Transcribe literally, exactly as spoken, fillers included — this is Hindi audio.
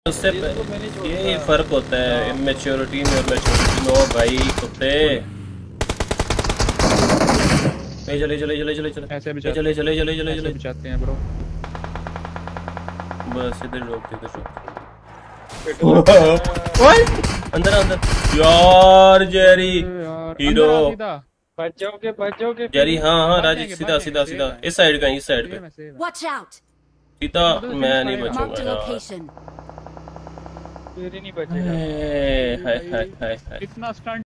उससे ये फर्क होता है इमेच्योरिटी में और मैच्योरिटी में। ओ भाई कुत्ते चले चले चले चले चले ऐसे भी चले चले चले चले चले ऐसे भी चाहते हैं ब्रो। बस इधर रोक इधर रोक। ओए अंदर अंदर यार जेरी हीरो। बच जाओगे बच जाओगे जेरी हाँ हाँ राजीव सीधा सीधा सीधा इस साइड का इस साइड पे Watch out! सीधा। मैं नहीं बचूंगा यार। नहीं बचेगा। हाय हाय हाय हाय इतना स्टंट